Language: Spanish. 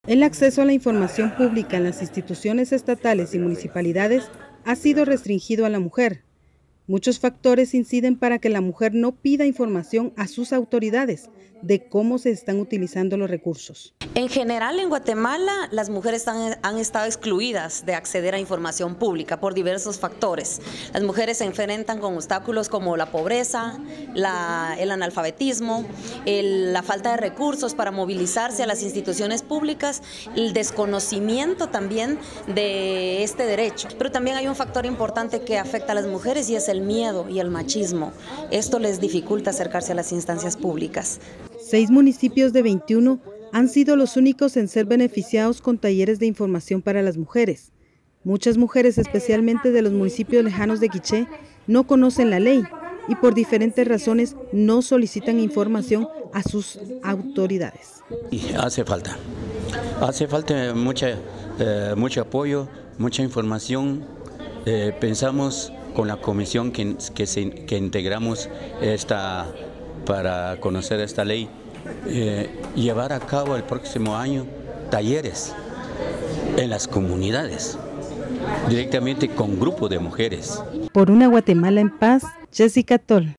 El acceso a la información pública en las instituciones estatales y municipalidades ha sido restringido a la mujer. Muchos factores inciden para que la mujer no pida información a sus autoridades de cómo se están utilizando los recursos. En general, en Guatemala, las mujeres han estado excluidas de acceder a información pública por diversos factores. Las mujeres se enfrentan con obstáculos como la pobreza, el analfabetismo, la falta de recursos para movilizarse a las instituciones públicas, el desconocimiento también de este derecho. Pero también hay un factor importante que afecta a las mujeres y es el miedo y el machismo. Esto les dificulta acercarse a las instancias públicas. 6 municipios de 21 han sido los únicos en ser beneficiados con talleres de información para las mujeres. Muchas mujeres, especialmente de los municipios lejanos de Quiché, no conocen la ley y por diferentes razones no solicitan información a sus autoridades. Hace falta mucho apoyo, mucha información. Pensamos con la comisión que integramos para conocer esta ley, llevar a cabo el próximo año talleres en las comunidades, directamente con grupos de mujeres. Por una Guatemala en paz, Jessica Toll.